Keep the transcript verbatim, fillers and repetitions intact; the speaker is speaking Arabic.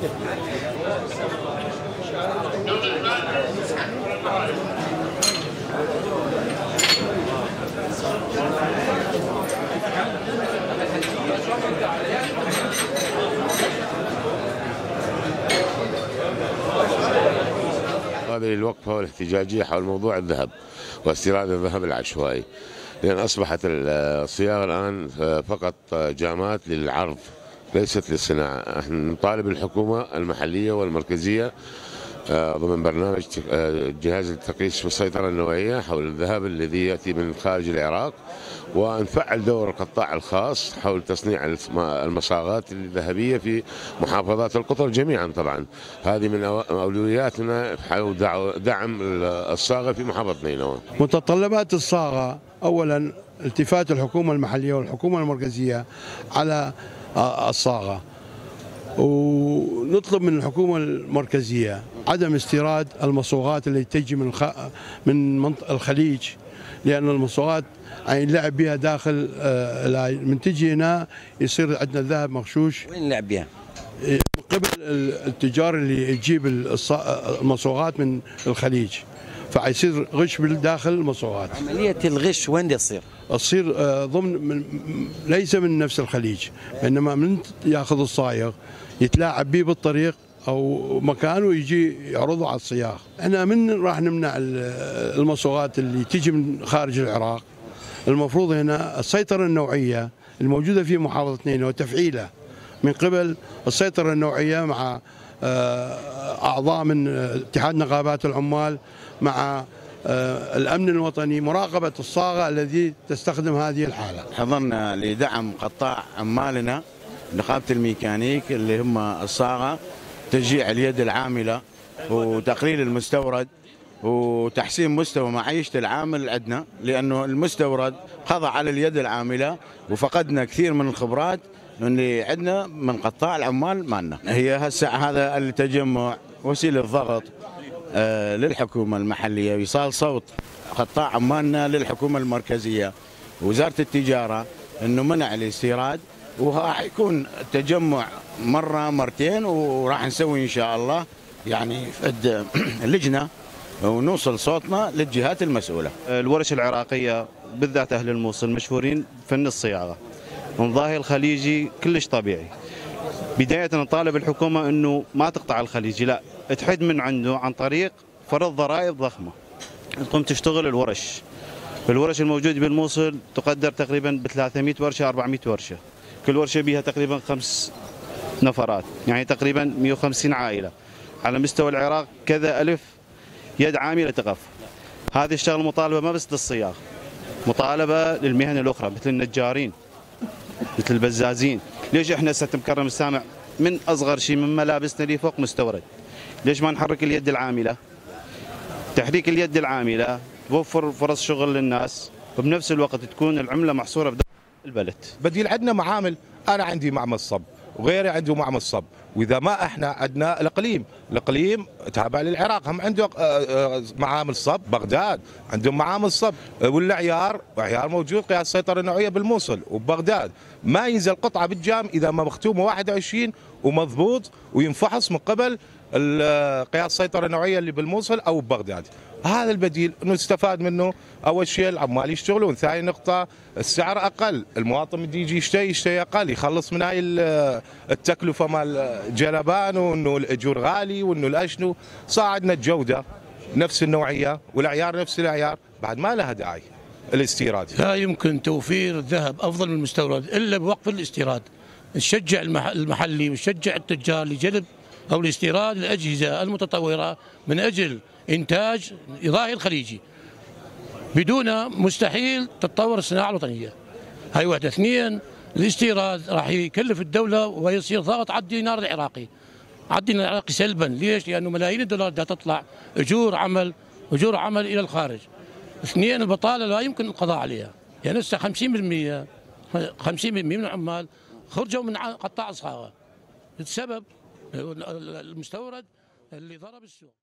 هذه الوقفة والاحتجاجية حول موضوع الذهب واستيراد الذهب العشوائي، لأن أصبحت الصياغة الآن فقط جامات للعرض ليست للصناعة. احنا نطالب الحكومة المحلية والمركزية ضمن برنامج جهاز التقييس والسيطرة النوعية حول الذهب الذي يأتي من خارج العراق، ونفعل دور القطاع الخاص حول تصنيع المصاغات الذهبية في محافظات القطر جميعا. طبعا هذه من أولوياتنا حول دعم الصاغة في محافظة نينوى. متطلبات الصاغة أولا التفات الحكومة المحلية والحكومة المركزية على الصاغة، ونطلب من الحكومة المركزية عدم استيراد المصوغات التي تجي من من الخليج، لأن المصوغات يعني نلعب بها داخل من تجي هنا يصير عندنا الذهب مغشوش. وين نلعب بها؟ من قبل التجار اللي يجيب المصوغات من الخليج، فيصير غش داخل المصوغات. عملية الغش وين تصير؟ تصير ضمن من ليس من نفس الخليج، انما من ياخذ الصايغ يتلاعب به بالطريق او مكان ويجي يعرضه على الصياغ. احنا من راح نمنع المصوغات اللي تيجي من خارج العراق؟ المفروض هنا السيطرة النوعية الموجودة في محافظة نينوى وتفعيلها من قبل السيطرة النوعية مع أعضاء من اتحاد نقابات العمال مع الأمن الوطني، مراقبة الصاغة التي تستخدم هذه الحالة. حضرنا لدعم قطاع عمالنا نقابة الميكانيك اللي هم الصاغة، تشجيع اليد العاملة وتقليل المستورد وتحسين مستوى معيشة العامل عندنا، لأنه المستورد قضى على اليد العاملة وفقدنا كثير من الخبرات اللي عندنا من قطاع العمال مالنا. هي هسه هذا التجمع وسيلة ضغط آه للحكومة المحلية، ويصال صوت قطاع عمالنا للحكومة المركزية ووزارة التجارة انه منع الاستيراد، وراح يكون تجمع مرة مرتين، وراح نسوي ان شاء الله يعني فد لجنة ونوصل صوتنا للجهات المسؤولة. الورش العراقية بالذات أهل الموصل مشهورين فن الصياغة، ونظاهر الخليجي كلش طبيعي. بداية نطالب الحكومة أنه ما تقطع الخليجي، لا تحد من عنده عن طريق فرض ضرائب ضخمة تقوم تشتغل الورش. الورش الموجودة بالموصل تقدر تقريبا ب ثلاثمئة ورشة أربعمئة ورشة، كل ورشة بها تقريبا خمس نفرات، يعني تقريبا مئة وخمسين عائلة. على مستوى العراق كذا ألف يد عاملة تقف. هذه الشغله مطالبه ما بس للصياغ، مطالبه للمهن الاخرى مثل النجارين مثل البزازين. ليش احنا هسه مكرم السامع من اصغر شيء من ملابسنا لي فوق مستورد؟ ليش ما نحرك اليد العامله؟ تحريك اليد العامله توفر فرص شغل للناس، وبنفس الوقت تكون العمله محصوره بداخل البلد. بديل عندنا معامل، انا عندي معمل صب وغيري عنده معمل صب، واذا ما احنا عندنا الاقليم، الاقليم تابع للعراق هم عنده معامل صب، بغداد عندهم معامل صب، والعيار عيار موجود قياس السيطره النوعيه بالموصل وبغداد. ما ينزل قطعه بالجام اذا ما مختومه واحد وعشرين ومضبوط وينفحص من قبل قياس السيطره النوعيه اللي بالموصل او ببغداد. هذا البديل انه نستفاد منه. اول شيء العمال يشتغلون، ثاني نقطه السعر اقل، المواطن بده يجي يشتري يشتري اقل، يخلص من هاي التكلفه مال جلبان، وانه الاجور غالي، وانه الاشنو. صاعدنا الجوده نفس النوعيه والعيار نفس العيار، بعد ما لها داعي الاستيراد. لا يمكن توفير الذهب افضل من المستورد الا بوقف الاستيراد. نشجع المحلي ونشجع التجار لجلب او لاستيراد الاجهزه المتطوره من اجل انتاج يضاهي الخليجي. بدونه مستحيل تتطور الصناعه الوطنيه. هاي واحده. اثنين، الاستيراد راح يكلف الدوله ويصير ضغط على الدينار العراقي. على الدينار العراقي سلبا، ليش؟ لانه ملايين الدولارات بدها تطلع اجور عمل اجور عمل الى الخارج. اثنين، البطاله لا يمكن القضاء عليها، يعني هسه خمسين بالمئة خمسين بالمئة من العمال خرجوا من قطاع الصاغه بسبب المستورد اللي ضرب السوق.